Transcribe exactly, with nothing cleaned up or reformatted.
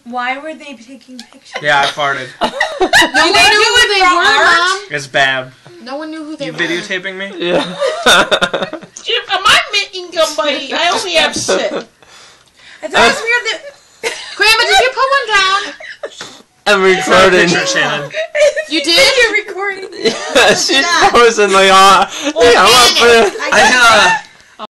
Why were they taking pictures? Yeah, I farted. No one knew who they were, Mom. It's bad. No one knew who they you were. You videotaping me? Yeah. Am I making somebody? I only have six. I thought it was weird that... Grandma, did you put one down? I'm recording. Picture, Shannon. You did? You're recording. Yeah, she's posing like, oh, yeah, I want to put it. I, uh...